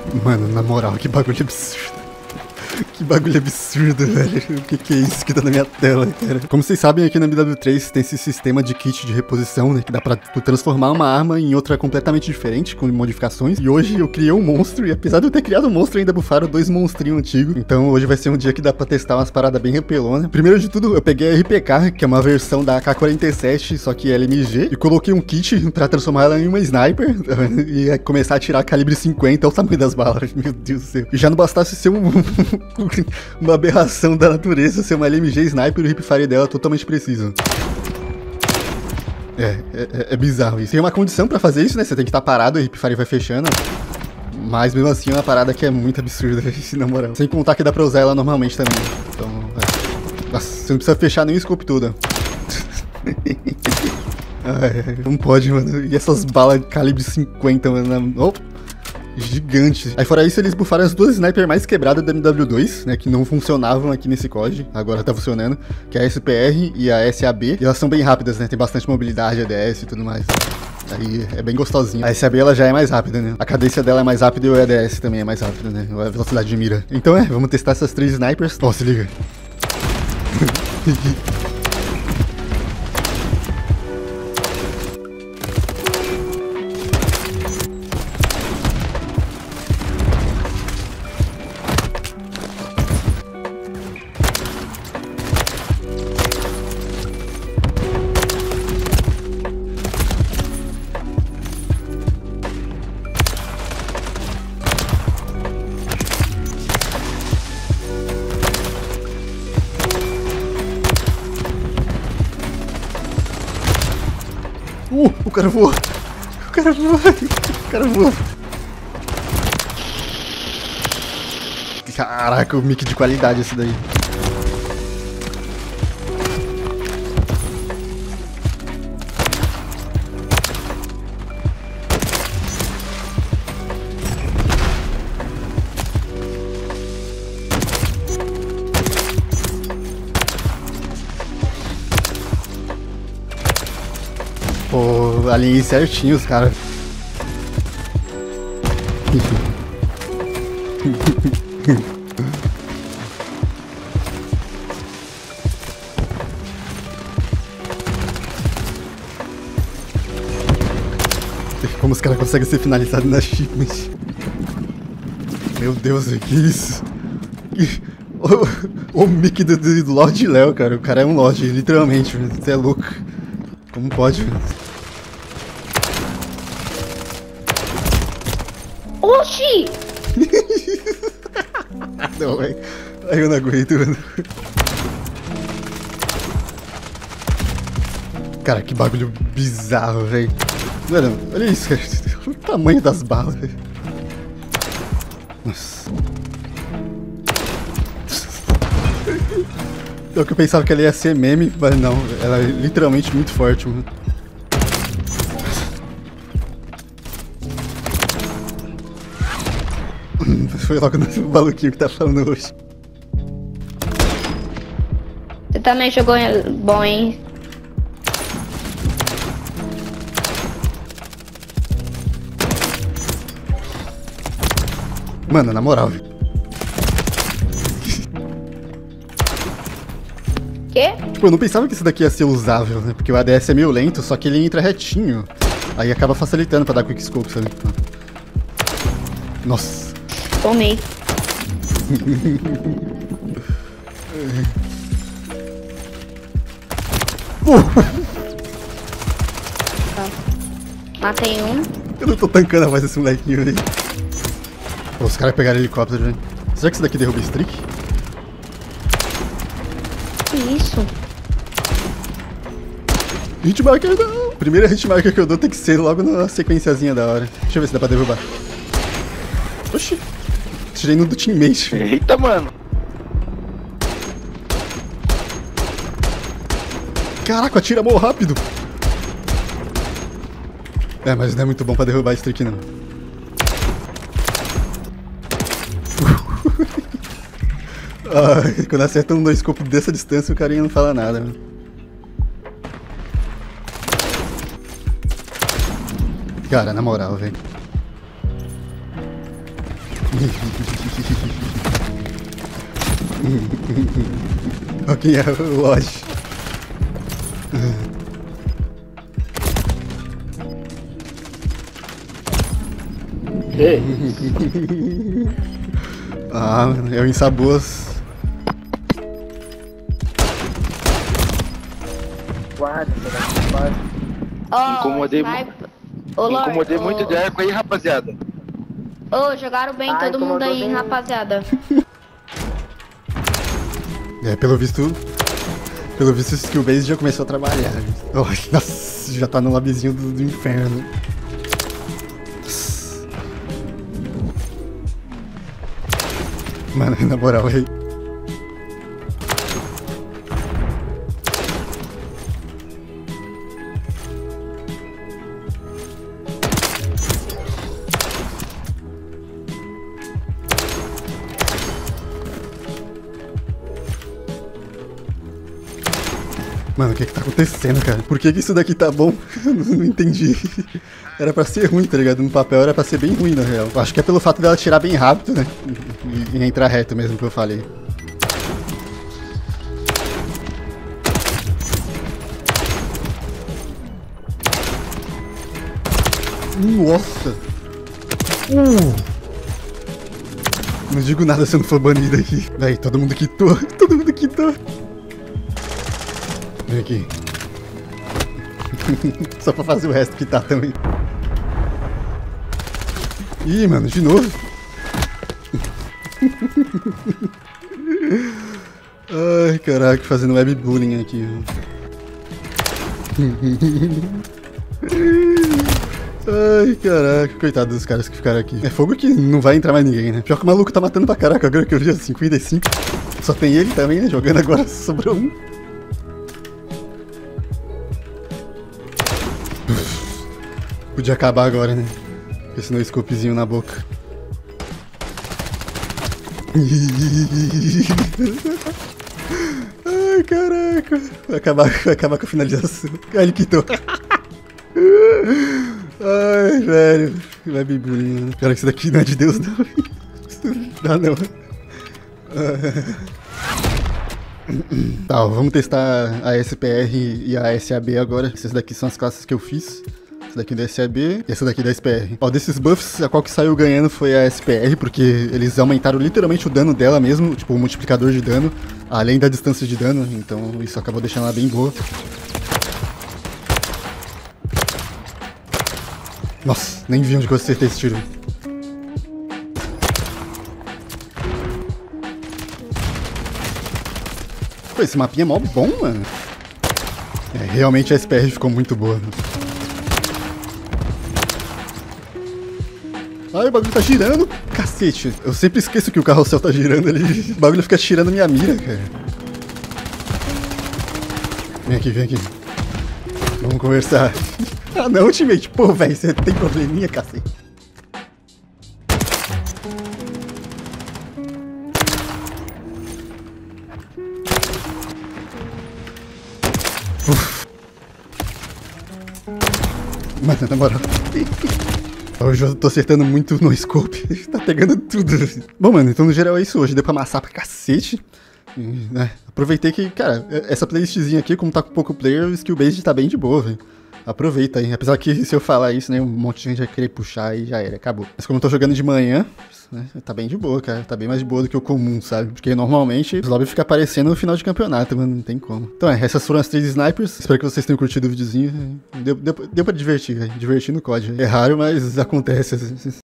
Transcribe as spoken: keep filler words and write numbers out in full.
Mano, na moral, que bagulho absurdo. Que bagulho absurdo, velho. O que, que é isso que tá na minha tela, cara? Como vocês sabem, aqui na M W três tem esse sistema de kit de reposição, né? Que dá pra tu transformar uma arma em outra completamente diferente, com modificações. E hoje eu criei um monstro, e apesar de eu ter criado um monstro, ainda bufaram dois monstrinhos antigos. Então hoje vai ser um dia que dá pra testar umas paradas bem repelonas. Primeiro de tudo, eu peguei a R P K, que é uma versão da A K quarenta e sete, só que L M G, e coloquei um kit pra transformar ela em uma sniper e começar a atirar calibre cinquenta, é o tamanho das balas. Meu Deus do céu. E já não bastasse ser um... uma aberração da natureza ser uma L M G sniper e o hipfire dela totalmente preciso. É, é, é bizarro isso. Tem uma condição pra fazer isso, né? Você tem que estar parado e o hipfire vai fechando. Mas mesmo assim é uma parada que é muito absurda, na moral. Sem contar que dá pra usar ela normalmente também. Então, é. Nossa, você não precisa fechar nem o scope toda. Ai, não pode, mano. E essas balas de calibre cinquenta, mano. Oh. Gigante. Aí fora isso, eles bufaram as duas snipers mais quebradas da M W dois, né, que não funcionavam aqui nesse C O D, agora tá funcionando, que é a S P R e a S A B, e elas são bem rápidas, né, tem bastante mobilidade, A D S e tudo mais. Aí é bem gostosinho. A S A B ela já é mais rápida, né, a cadência dela é mais rápida e o A D S também é mais rápida, né, a velocidade de mira. Então é, vamos testar essas três snipers. Ó, se liga. Uh, o cara voou. O cara voou. O cara voou. Caraca, o mic de qualidade esse daí. Pô, alinhei certinho os caras. Como os caras conseguem ser finalizados na shipment. Meu Deus, que isso? O, o mic do, do Lord Léo, cara. O cara é um Lorde, literalmente. Você é louco. Como pode? Oxi! Não, velho. Aí eu não aguento, mano. Cara, que bagulho bizarro, velho. Mano, olha isso, cara. O tamanho das balas, velho. Nossa. Eu que eu pensava que ela ia ser meme, mas não. Ela é literalmente muito forte, mano. Foi logo no maluquinho que tá falando hoje. Você também jogou bom, hein? Mano, na moral, velho. Quê? Tipo, eu não pensava que isso daqui ia ser usável, né? Porque o A D S é meio lento, só que ele entra retinho. Aí acaba facilitando pra dar quickscope, sabe? Nossa. Tomei. Matei um. Eu não tô tancando a voz desse molequinho aí. Pô, os caras pegaram helicóptero, velho. Será que isso daqui derruba streak? Que isso? Hitmarker não! Primeira hitmarker que eu dou tem que ser logo na sequenciazinha da hora. Deixa eu ver se dá pra derrubar. Oxi! Tirei no do teammate. Eita, mano! Caraca, atira mó rápido! É, mas não é muito bom pra derrubar streak, não. Ah, quando acerta um dois scopes dessa distância, o carinha não fala nada, né? Cara, na moral, velho. Olha quem é o Lodge. Ah, mano, é o Insaboas. Guarda, guarda. Ó, Incomodei sniper. Ô, Lorde, Incomodei ô, muito de arco aí, rapaziada. Ô, jogaram bem Ai, todo mundo aí, incomodou hein, bem. rapaziada. É, pelo visto... Pelo visto, o skill base já começou a trabalhar. Oh, nossa, já tá no lobbyzinho do, do inferno. Mano, na moral, aí. Mano, o que que tá acontecendo, cara? Por que que isso daqui tá bom? Eu não, não entendi. Era pra ser ruim, tá ligado? No papel era pra ser bem ruim, na real. Eu acho que é pelo fato dela tirar bem rápido, né? E, e entrar reto mesmo, que eu falei. Nossa! Uh. Não digo nada se eu não for banido aqui. Aí, todo mundo quitou. Todo mundo quitou. Vem aqui. Só pra fazer o resto quitar também. Ih, mano, de novo. Ai, caraca, fazendo webbullying aqui. Ai, caraca, coitado dos caras que ficaram aqui. É fogo que não vai entrar mais ninguém, né? Pior que o maluco tá matando pra caraca, agora que eu vi cinquenta e cinco. Só tem ele também, né? Jogando agora, sobrou um. Podia acabar agora, né? Com esse no scopezinho na boca. Ai, caraca. Vai acabar, vai acabar com a finalização. Ai, ele quitou. Ai, velho. Webbullying. Cara, que isso daqui não é de Deus, não. Não, não. Tá, ó, vamos testar a S P R e a S A B agora. Essas daqui são as classes que eu fiz. Essa daqui da S A B e essa daqui da S P R. Ó, desses buffs, a qual que saiu ganhando foi a S P R, porque eles aumentaram literalmente o dano dela mesmo, tipo, o multiplicador de dano, além da distância de dano, então isso acabou deixando ela bem boa. Nossa, nem vi onde eu acertei esse tiro. Pô, esse mapinha é mó bom, mano. É, realmente a S P R ficou muito boa, mano. Ai, o bagulho tá girando. Cacete, eu sempre esqueço que o carrossel tá girando ali. O bagulho fica tirando minha mira, cara. Vem aqui, vem aqui. Vamos conversar. Ah não, ultimate. Pô, velho, você tem probleminha, cacete. Uf. Mano, na moral. Hoje eu tô acertando muito no scope, tá pegando tudo. Bom, mano, então no geral é isso hoje, deu pra amassar pra cacete. E, né, aproveitei que, cara, essa playlistzinha aqui, como tá com pouco player, o skill base tá bem de boa, velho. Aproveita aí, apesar que se eu falar isso, né, um monte de gente vai querer puxar e já era, acabou. Mas como eu tô jogando de manhã, né, tá bem de boa, cara, tá bem mais de boa do que o comum, sabe? Porque normalmente os lobbies ficam aparecendo no final de campeonato, mano, não tem como. Então é, essas foram as três snipers, espero que vocês tenham curtido o videozinho. Deu, deu, deu pra divertir, velho, divertir no C O D. É raro, mas acontece.